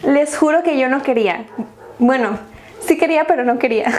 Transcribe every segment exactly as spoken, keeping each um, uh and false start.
Les juro que yo no quería. Bueno, sí quería, pero no quería.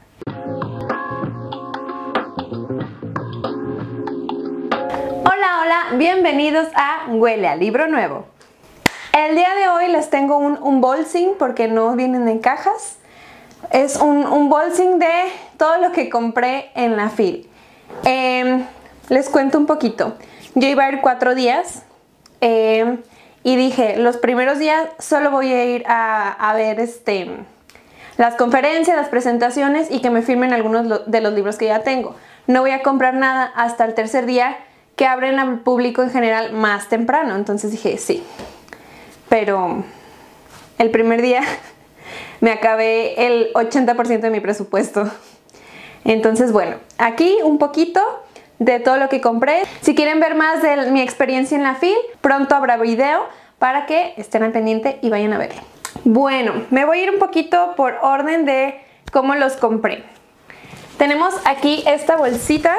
Hola, hola, bienvenidos a Huele a Libro Nuevo. El día de hoy les tengo un unboxing porque no vienen en cajas. Es un unboxing de todo lo que compré en la fil. Eh, les cuento un poquito. Yo iba a ir cuatro días eh, y dije, los primeros días solo voy a ir a, a ver este, las conferencias, las presentaciones y que me firmen algunos de los libros que ya tengo. No voy a comprar nada hasta el tercer día, que abren al público en general más temprano. Entonces dije, sí. Pero el primer día me acabé el ochenta por ciento de mi presupuesto. Entonces, bueno, aquí un poquito de todo lo que compré. Si quieren ver más de mi experiencia en la fil, pronto habrá video para que estén al pendiente y vayan a verlo. Bueno, me voy a ir un poquito por orden de cómo los compré. Tenemos aquí esta bolsita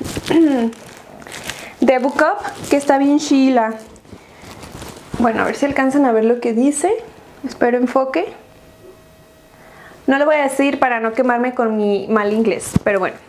de Book Up, que está bien chila. Bueno, a ver si alcanzan a ver lo que dice. Espero enfoque. No lo voy a decir para no quemarme con mi mal inglés, pero bueno.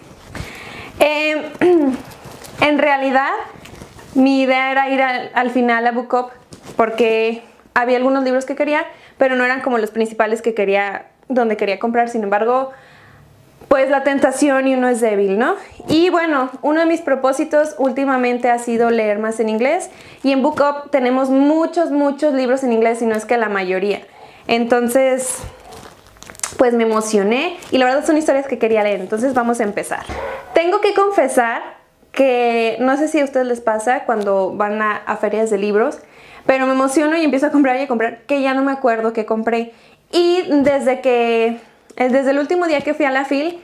Eh, en realidad, mi idea era ir al, al final a Book Up porque había algunos libros que quería, pero no eran como los principales que quería, donde quería comprar. Sin embargo, pues la tentación y uno es débil, ¿no? Y bueno, uno de mis propósitos últimamente ha sido leer más en inglés, y en Book Up tenemos muchos, muchos libros en inglés, y no es que la mayoría. Entonces, pues me emocioné y la verdad son historias que quería leer, entonces vamos a empezar. Tengo que confesar que no sé si a ustedes les pasa cuando van a, a ferias de libros, pero me emociono y empiezo a comprar y a comprar que ya no me acuerdo qué compré. Y desde que... Desde el último día que fui a la fil,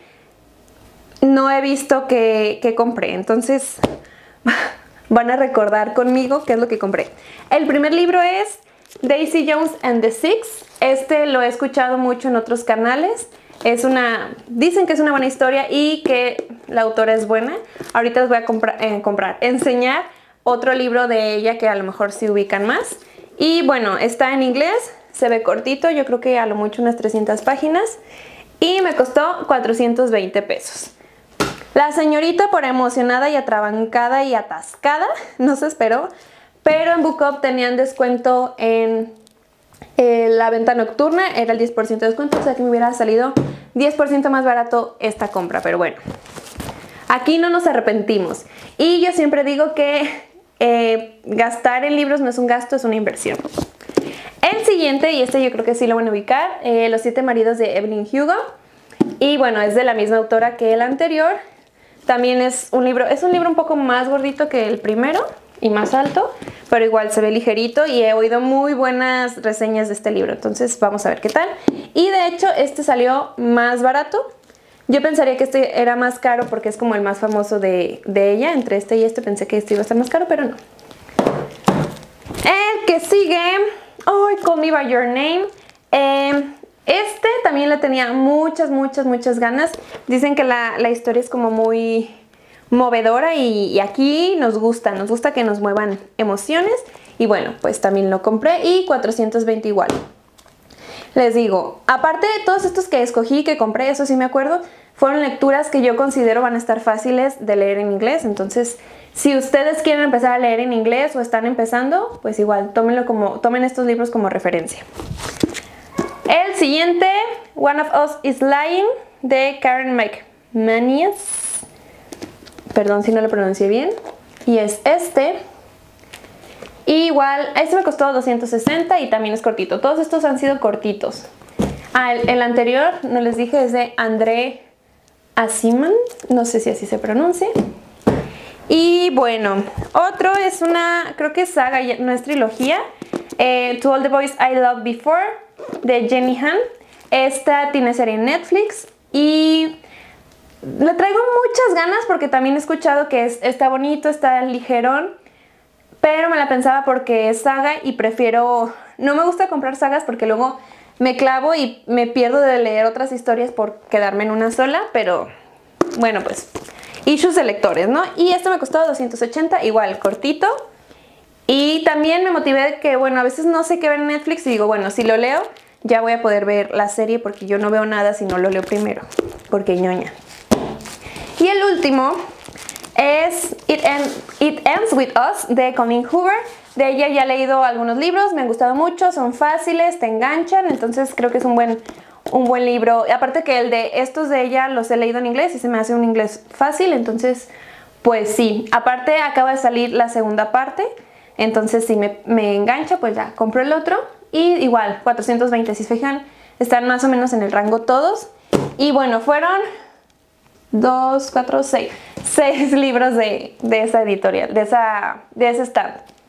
no he visto que, que compré. Entonces, van a recordar conmigo qué es lo que compré. El primer libro es Daisy Jones and the Six. Este lo he escuchado mucho en otros canales. Es una... Dicen que es una buena historia y que la autora es buena. Ahorita les voy a comprar, eh, comprar, enseñar otro libro de ella que a lo mejor sí ubican más. Y bueno, está en inglés. Se ve cortito, yo creo que a lo mucho unas trescientas páginas, y me costó cuatrocientos veinte pesos. La señorita, por emocionada y atrabancada y atascada, no se esperó, pero en Book Up tenían descuento en eh, la venta nocturna, era el diez por ciento de descuento, o sea que me hubiera salido diez por ciento más barato esta compra, pero bueno, aquí no nos arrepentimos. Y yo siempre digo que eh, gastar en libros no es un gasto, es una inversión. El siguiente, y este yo creo que sí lo van a ubicar, eh, Los siete maridos de Evelyn Hugo. Y bueno, es de la misma autora que el anterior. También es un libro, es un libro un poco más gordito que el primero y más alto, pero igual se ve ligerito y he oído muy buenas reseñas de este libro. Entonces vamos a ver qué tal. Y de hecho este salió más barato. Yo pensaría que este era más caro porque es como el más famoso de, de ella. Entre este y este pensé que este iba a estar más caro, pero no. El que sigue... Oh, Call Me By Your Name. Eh, este también le tenía muchas, muchas, muchas ganas. Dicen que la, la historia es como muy movedora y, y aquí nos gusta, nos gusta que nos muevan emociones. Y bueno, pues también lo compré y cuatrocientos veinte igual. Les digo, aparte de todos estos que escogí, que compré, eso sí me acuerdo, fueron lecturas que yo considero van a estar fáciles de leer en inglés. Entonces, si ustedes quieren empezar a leer en inglés o están empezando, pues igual, tómenlo como, tomen estos libros como referencia. El siguiente, One of Us is Lying, de Karen McManus. Perdón si no lo pronuncié bien. Y es este. Y igual, este me costó doscientos sesenta y también es cortito. Todos estos han sido cortitos. Ah, el, el anterior, no les dije, es de André Aciman. No sé si así se pronuncia. Y bueno, otro es una, creo que es saga, no es trilogía. Eh, To All the Boys I Loved Before, de Jenny Han. Esta tiene serie en Netflix y le traigo muchas ganas porque también he escuchado que es, está bonito, está ligerón. Pero me la pensaba porque es saga y prefiero... No me gusta comprar sagas porque luego me clavo y me pierdo de leer otras historias por quedarme en una sola, pero bueno, pues issues de lectores, ¿no? Y esto me costó doscientos ochenta, igual cortito. Y también me motivé de que, bueno, a veces no sé qué ver en Netflix y digo, bueno, si lo leo, ya voy a poder ver la serie porque yo no veo nada si no lo leo primero, porque ñoña. Y el último es It, End, It Ends With Us de Colleen Hoover. De ella ya he leído algunos libros, me han gustado mucho, son fáciles, te enganchan, entonces creo que es un buen, un buen libro. Y aparte que el de estos de ella los he leído en inglés y se me hace un inglés fácil, entonces pues sí. Aparte acaba de salir la segunda parte, entonces si me, me engancha pues ya compro el otro. Y igual, cuatrocientos veinte, si se fijan, están más o menos en el rango todos. Y bueno, fueron dos, cuatro, seis, seis libros de, de esa editorial, de, esa, de ese stand.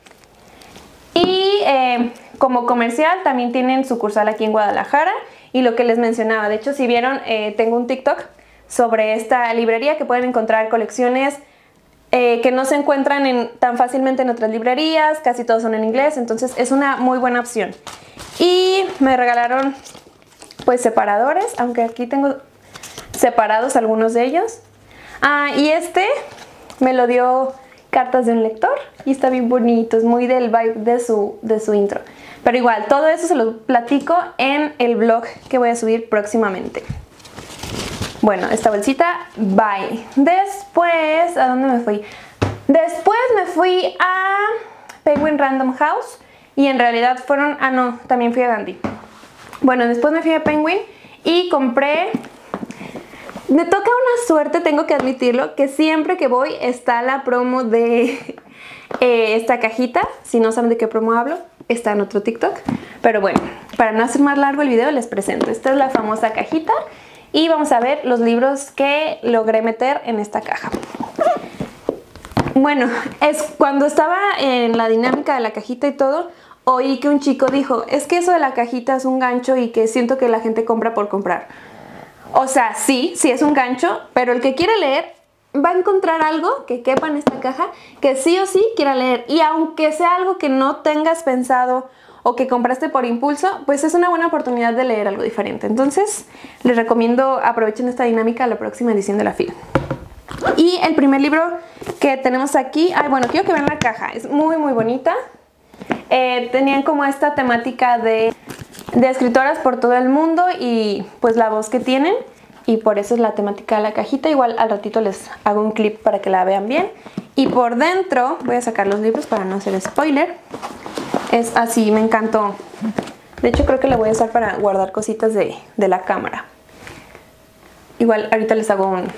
Y eh, como comercial también tienen sucursal aquí en Guadalajara. Y lo que les mencionaba, de hecho si vieron, eh, tengo un TikTok sobre esta librería que pueden encontrar colecciones eh, que no se encuentran en, tan fácilmente en otras librerías, casi todos son en inglés, entonces es una muy buena opción. Y me regalaron pues separadores, aunque aquí tengo separados algunos de ellos. Ah, y este me lo dio Cartas de un Lector y está bien bonito, es muy del vibe de su, de su intro. Pero igual, todo eso se lo platico en el vlog que voy a subir próximamente. Bueno, esta bolsita, bye. Después, ¿a dónde me fui? Después me fui a Penguin Random House y en realidad fueron, ah no, también fui a Gandhi. Bueno, después me fui a Penguin y compré, me toca una suerte, tengo que admitirlo, que siempre que voy está la promo de eh, esta cajita. Si no saben de qué promo hablo, está en otro TikTok. Pero bueno, para no hacer más largo el video les presento. Esta es la famosa cajita y vamos a ver los libros que logré meter en esta caja. Bueno, es cuando estaba en la dinámica de la cajita y todo, oí que un chico dijo, es que eso de la cajita es un gancho y que siento que la gente compra por comprar. O sea, sí, sí es un gancho, pero el que quiere leer va a encontrar algo que quepa en esta caja que sí o sí quiera leer. Y aunque sea algo que no tengas pensado o que compraste por impulso, pues es una buena oportunidad de leer algo diferente. Entonces, les recomiendo aprovechen esta dinámica a la próxima edición de la FIL. Y el primer libro que tenemos aquí, ay, bueno, quiero que vean la caja, es muy muy bonita. Eh, tenían como esta temática de, de escritoras por todo el mundo y pues la voz que tienen, y por eso es la temática de la cajita. Igual al ratito les hago un clip para que la vean bien. Y por dentro, voy a sacar los libros para no hacer spoiler, es así, me encantó. De hecho creo que la voy a usar para guardar cositas de, de la cámara. Igual ahorita les hago un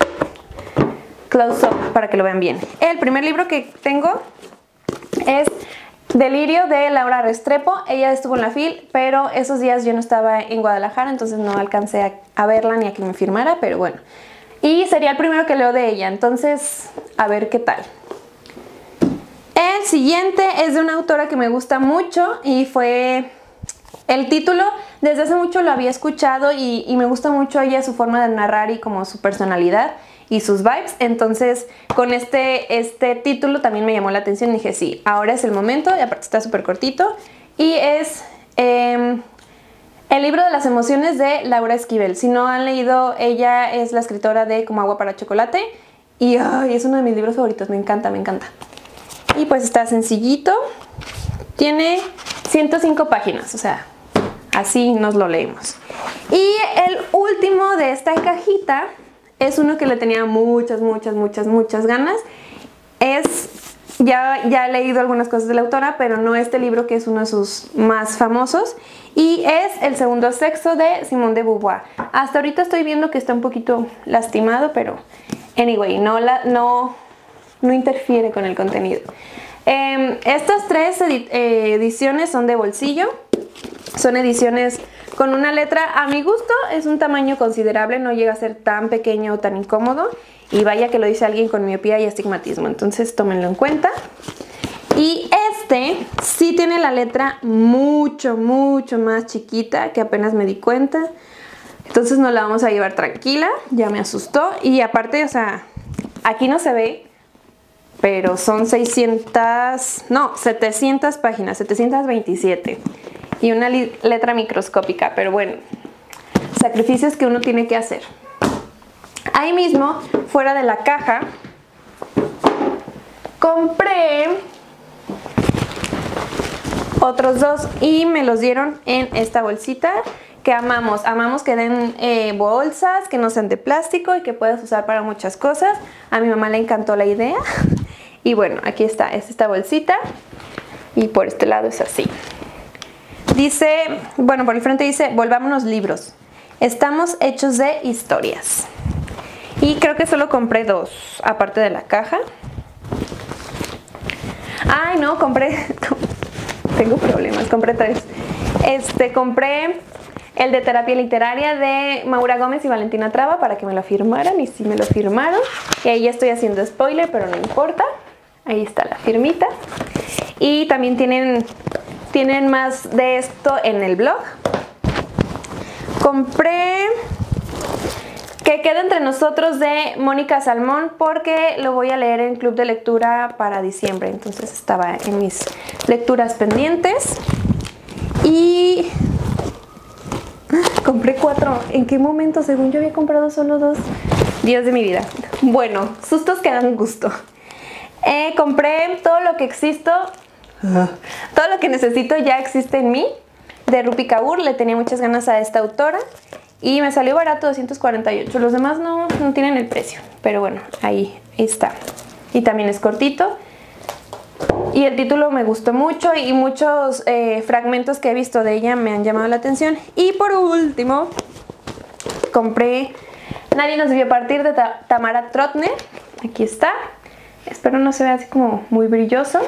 close-up para que lo vean bien. El primer libro que tengo es Delirio de Laura Restrepo. Ella estuvo en la FIL, pero esos días yo no estaba en Guadalajara, entonces no alcancé a, a verla ni a que me firmara, pero bueno. Y sería el primero que leo de ella, entonces a ver qué tal. El siguiente es de una autora que me gusta mucho y fue... El título, desde hace mucho lo había escuchado y, y me gusta mucho ella, su forma de narrar y como su personalidad y sus vibes. Entonces con este, este título también me llamó la atención y dije sí, ahora es el momento. Y aparte está súper cortito y es eh, El libro de las emociones de Laura Esquivel. Si no han leído, ella es la escritora de Como agua para chocolate y ay, es uno de mis libros favoritos, me encanta, me encanta. Y pues está sencillito, tiene ciento cinco páginas, o sea, así nos lo leemos. Y el último de esta cajita es uno que le tenía muchas, muchas, muchas, muchas ganas. Es, ya, ya he leído algunas cosas de la autora, pero no este libro que es uno de sus más famosos. Y es El segundo sexo de Simone de Beauvoir. Hasta ahorita estoy viendo que está un poquito lastimado, pero anyway, no, la, no, no interfiere con el contenido. Eh, estas tres edi eh, ediciones son de bolsillo. Son ediciones con una letra, a mi gusto, es un tamaño considerable, no llega a ser tan pequeño o tan incómodo. Y vaya que lo dice alguien con miopía y astigmatismo, entonces tómenlo en cuenta. Y este sí tiene la letra mucho, mucho más chiquita, que apenas me di cuenta. Entonces nos la vamos a llevar tranquila, ya me asustó. Y aparte, o sea, aquí no se ve, pero son seiscientas, no, setecientas páginas, setecientas veintisiete. Y una letra microscópica, pero bueno, sacrificios que uno tiene que hacer. Ahí mismo, fuera de la caja, compré otros dos y me los dieron en esta bolsita que amamos. Amamos que den eh, bolsas, que no sean de plástico y que puedas usar para muchas cosas. A mi mamá le encantó la idea. Y bueno, aquí está, es esta bolsita y por este lado es así. Dice, bueno, por el frente dice, volvámonos libros. Estamos hechos de historias. Y creo que solo compré dos, aparte de la caja. Ay, no, compré... Tengo problemas, compré tres. Este, compré el de terapia literaria de Maura Gómez y Valentina Traba para que me lo firmaran, y sí me lo firmaron. Y ahí ya estoy haciendo spoiler, pero no importa. Ahí está la firmita. Y también tienen, tienen más de esto en el blog. Compré Que queda entre nosotros de Mónica Salmón porque lo voy a leer en club de lectura para diciembre. Entonces estaba en mis lecturas pendientes. Y compré cuatro. ¿En qué momento? Según yo había comprado solo dos. Dios de mi vida. Bueno, sustos que dan gusto. Eh, compré Todo lo que existo, todo lo que necesito ya existe en mí, de Rupi Kaur. Le tenía muchas ganas a esta autora y me salió barato, doscientos cuarenta y ocho. Los demás no, no tienen el precio, pero bueno, ahí está. Y también es cortito. Y el título me gustó mucho y muchos eh, fragmentos que he visto de ella me han llamado la atención. Y por último, compré Nadie nos vio partir de Ta Tamara Trotner. Aquí está. Espero no se vea así como muy brilloso.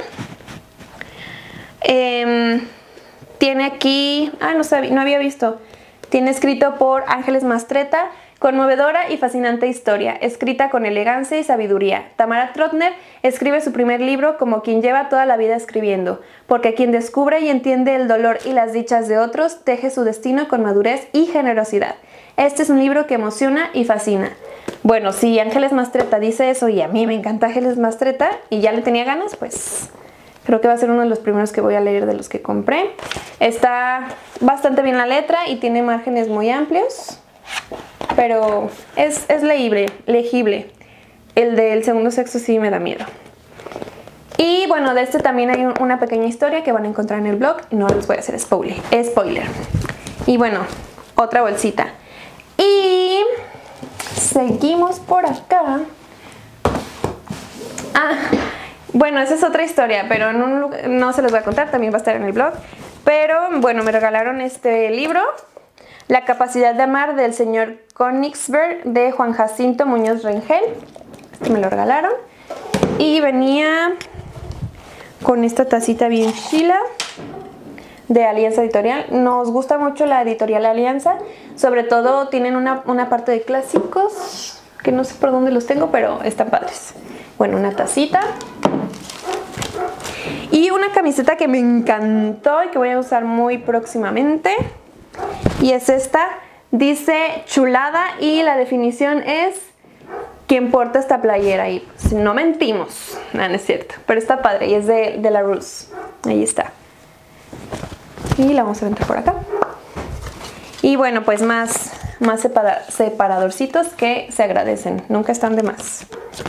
Eh, tiene aquí... Ah, no, sabía, no había visto. Tiene escrito por Ángeles Mastretta. Conmovedora y fascinante historia, escrita con elegancia y sabiduría. Tamara Trotner escribe su primer libro como quien lleva toda la vida escribiendo, porque quien descubre y entiende el dolor y las dichas de otros, teje su destino con madurez y generosidad. Este es un libro que emociona y fascina. Bueno, si Ángeles Mastretta dice eso y a mí me encanta Ángeles Mastretta y ya le tenía ganas, pues creo que va a ser uno de los primeros que voy a leer de los que compré. Está bastante bien la letra y tiene márgenes muy amplios. Pero es, es leíble, legible. El del segundo sexo sí me da miedo. Y bueno, de este también hay un, una pequeña historia que van a encontrar en el blog. No les voy a hacer spoiler. spoiler. Y bueno, otra bolsita. Y seguimos por acá. Ah, bueno, esa es otra historia, pero no, no se los voy a contar. También va a estar en el blog. Pero bueno, me regalaron este libro. La capacidad de amar, del señor Königsberg, de Juan Jacinto Muñoz Rengel. Este me lo regalaron. Y venía con esta tacita bien chila de Alianza Editorial. Nos gusta mucho la editorial Alianza. Sobre todo tienen una, una parte de clásicos, que no sé por dónde los tengo, pero están padres. Bueno, una tacita. Y una camiseta que me encantó y que voy a usar muy próximamente. Y es esta, dice chulada y la definición es ¿quién porta esta playera? Y pues, no mentimos, no, no es cierto, pero está padre y es de, de la Rus. Ahí está. Y la vamos a meter por acá. Y bueno, pues más, más separa, separadorcitos que se agradecen, nunca están de más.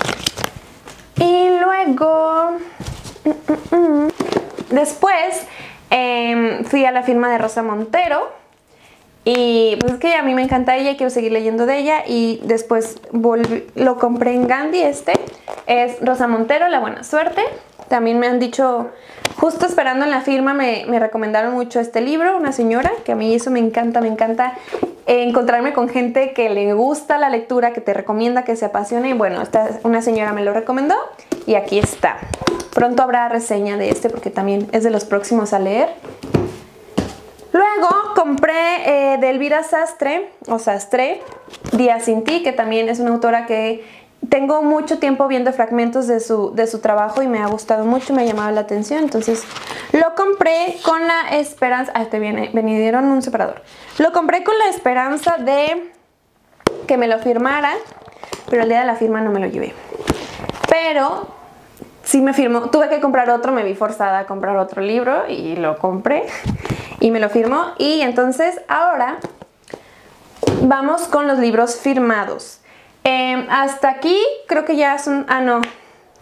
Y luego, mm, mm, mm. después eh, fui a la firma de Rosa Montero. Y pues es que a mí me encanta ella y quiero seguir leyendo de ella. Y después volví, lo compré en Gandhi. Este es Rosa Montero, La Buena Suerte. También me han dicho, justo esperando en la firma, me, me recomendaron mucho este libro, una señora, que a mí eso me encanta, me encanta eh, encontrarme con gente que le gusta la lectura, que te recomienda, que se apasiona. Y bueno, esta, una señora me lo recomendó y aquí está. Pronto habrá reseña de este porque también es de los próximos a leer. Luego compré eh, de Elvira Sastre, o Sastre, Días sin ti, que también es una autora que tengo mucho tiempo viendo fragmentos de su, de su trabajo y me ha gustado mucho, me ha llamado la atención. Entonces lo compré con la esperanza... Ah, te viene, me dieron un separador. Lo compré con la esperanza de que me lo firmara, pero el día de la firma no me lo llevé. Pero sí me firmó, tuve que comprar otro, me vi forzada a comprar otro libro y lo compré. Y me lo firmó. Y entonces ahora vamos con los libros firmados. Eh, hasta aquí creo que ya son... Ah, no.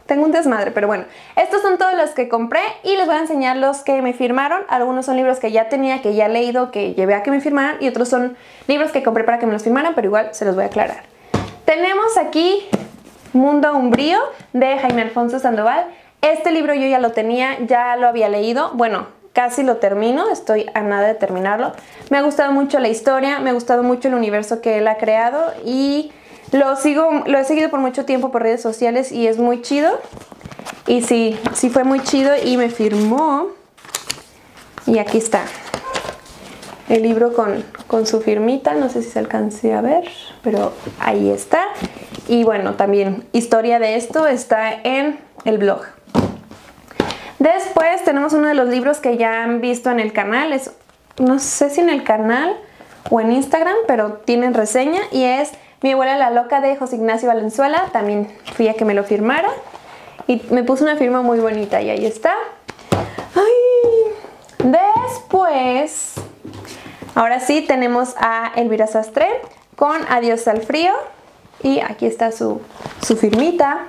tengo un desmadre, pero bueno. Estos son todos los que compré y les voy a enseñar los que me firmaron. Algunos son libros que ya tenía, que ya he leído, que llevé a que me firmaran, y otros son libros que compré para que me los firmaran, pero igual se los voy a aclarar. Tenemos aquí Mundo Umbrío de Jaime Alfonso Sandoval. Este libro yo ya lo tenía, ya lo había leído, bueno, casi lo termino, estoy a nada de terminarlo. Me ha gustado mucho la historia, me ha gustado mucho el universo que él ha creado y lo sigo, lo he seguido por mucho tiempo por redes sociales y es muy chido. Y sí, sí fue muy chido y me firmó. Y aquí está el libro con, con su firmita, no sé si se alcance a ver, pero ahí está. Y bueno, también historia de esto está en el blog. Después tenemos uno de los libros que ya han visto en el canal, es, no sé si en el canal o en Instagram, pero tienen reseña, y es Mi abuela la loca de José Ignacio Valenzuela. También fui a que me lo firmara y me puso una firma muy bonita y ahí está. Ay. Después, ahora sí, tenemos a Elvira Sastre con Adiós al frío y aquí está su, su firmita.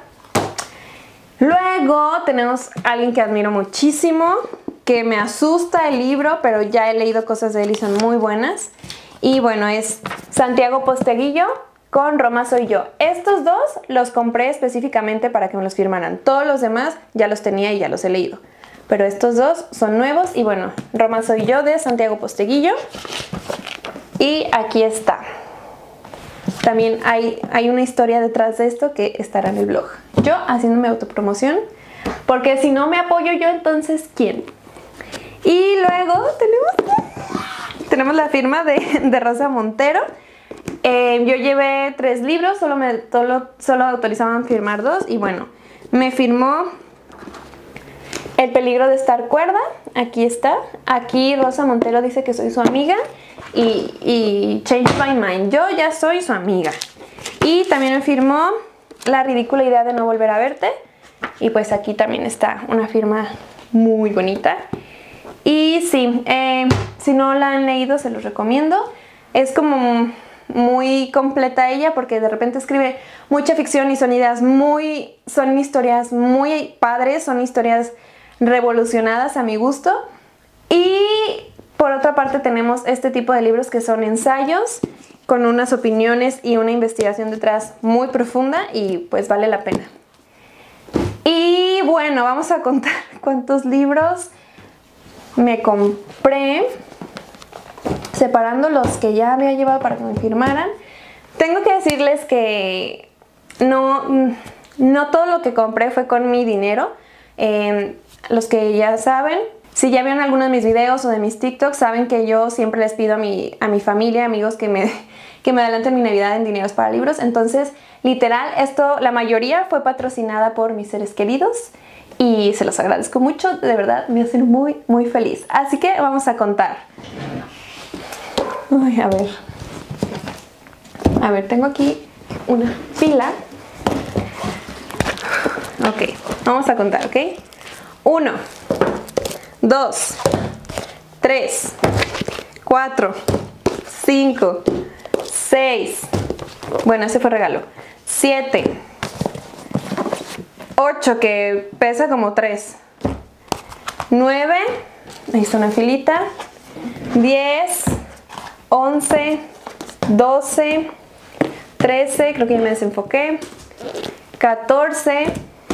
Luego tenemos a alguien que admiro muchísimo, que me asusta el libro, pero ya he leído cosas de él y son muy buenas. Y bueno, es Santiago Posteguillo con Roma soy yo. Estos dos los compré específicamente para que me los firmaran. Todos los demás ya los tenía y ya los he leído. Pero estos dos son nuevos y bueno, Roma soy yo de Santiago Posteguillo. Y aquí está. También hay, hay una historia detrás de esto que estará en el blog. Yo haciéndome autopromoción, porque si no me apoyo yo, entonces ¿quién? Y luego tenemos, tenemos la firma de, de Rosa Montero. Eh, yo llevé tres libros, solo, me, solo, solo autorizaban firmar dos. Y bueno, me firmó El peligro de estar cuerda. Aquí está. Aquí Rosa Montero dice que soy su amiga. Y, y Change My Mind. Yo ya soy su amiga. Y también me firmó La ridícula idea de no volver a verte. Y pues aquí también está una firma muy bonita. Y sí, eh, si no la han leído se los recomiendo. Es como muy completa ella porque de repente escribe mucha ficción y son ideas muy, son historias muy padres, son historias revolucionadas a mi gusto. Y por otra parte tenemos este tipo de libros que son ensayos con unas opiniones y una investigación detrás muy profunda y pues vale la pena. Y bueno, vamos a contar cuántos libros me compré, separando los que ya había llevado para que me firmaran. Tengo que decirles que no, no todo lo que compré fue con mi dinero. Eh, los que ya saben, si ya vieron algunos de mis videos o de mis TikToks, saben que yo siempre les pido a mi, a mi familia, amigos, que me, que me adelanten mi Navidad en dineros para libros. Entonces, literal, esto, la mayoría fue patrocinada por mis seres queridos y se los agradezco mucho, de verdad, me hacen muy, muy feliz. Así que vamos a contar. Ay, a ver. A ver, tengo aquí una fila. Ok, vamos a contar, ¿ok? Uno, dos, tres, cuatro, cinco, seis. Bueno, ese fue regalo. Siete, ocho, que pesa como tres. Nueve, ahí está una filita. Diez, once, doce, trece, creo que ya me desenfoqué, catorce,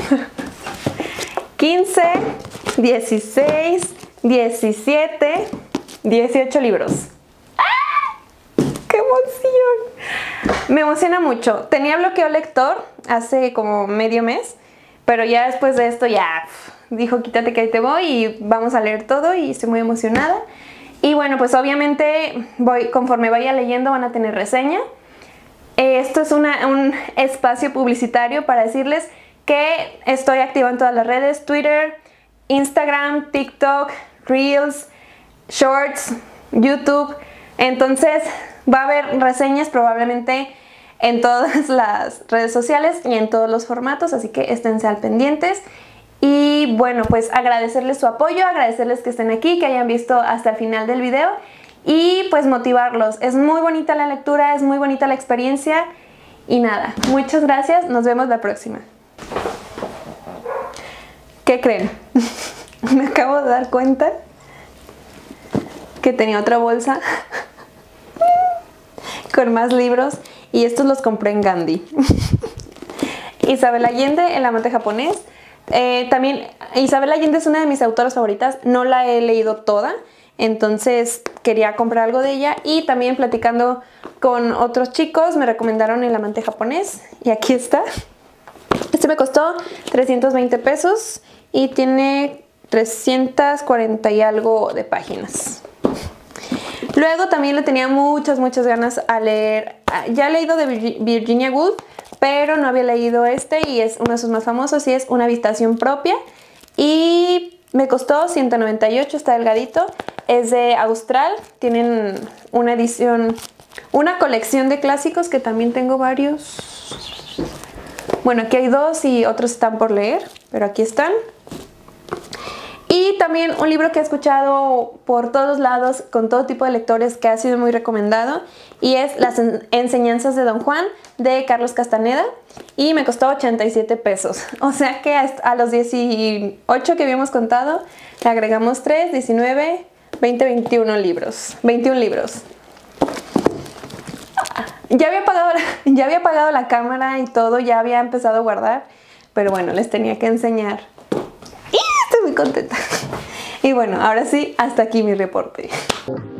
quince, dieciséis, diecisiete, dieciocho libros. ¡Ah! ¡Qué emoción! Me emociona mucho. Tenía bloqueo lector hace como medio mes, pero ya después de esto ya dijo quítate que ahí te voy y vamos a leer todo y estoy muy emocionada. Y bueno, pues obviamente voy, conforme vaya leyendo van a tener reseña. Esto es una, un espacio publicitario para decirles que estoy activa en todas las redes: Twitter, Instagram, TikTok, Reels, Shorts, YouTube. Entonces va a haber reseñas probablemente en todas las redes sociales y en todos los formatos, así que esténse al pendientes. Y bueno, pues agradecerles su apoyo, agradecerles que estén aquí, que hayan visto hasta el final del video y pues motivarlos. Es muy bonita la lectura, es muy bonita la experiencia y nada, muchas gracias, nos vemos la próxima. ¿Qué creen? Me acabo de dar cuenta que tenía otra bolsa con más libros y estos los compré en Gandhi. Isabel Allende, El amante japonés. Eh, también Isabel Allende es una de mis autoras favoritas, no la he leído toda, entonces quería comprar algo de ella. Y también platicando con otros chicos me recomendaron El amante japonés y aquí está. Este me costó trescientos veinte pesos y tiene trescientas cuarenta y algo de páginas. Luego también le tenía muchas, muchas ganas a leer. Ya he leído de Virginia Woolf, pero no había leído este y es uno de sus más famosos y es Una habitación propia. Y me costó ciento noventa y ocho, está delgadito. Es de Austral, tienen una edición, una colección de clásicos que también tengo varios. Bueno, aquí hay dos y otros están por leer, pero aquí están. Y también un libro que he escuchado por todos lados, con todo tipo de lectores, que ha sido muy recomendado, y es Las enseñanzas de Don Juan, de Carlos Castaneda, y me costó ochenta y siete pesos. O sea que a los dieciocho que habíamos contado, le agregamos tres, diecinueve, veinte, veintiuno libros. veintiún libros. Ya había apagado la, ya había apagado la cámara y todo, ya había empezado a guardar, pero bueno, les tenía que enseñar. Y estoy muy contenta. Y bueno, ahora sí, hasta aquí mi reporte.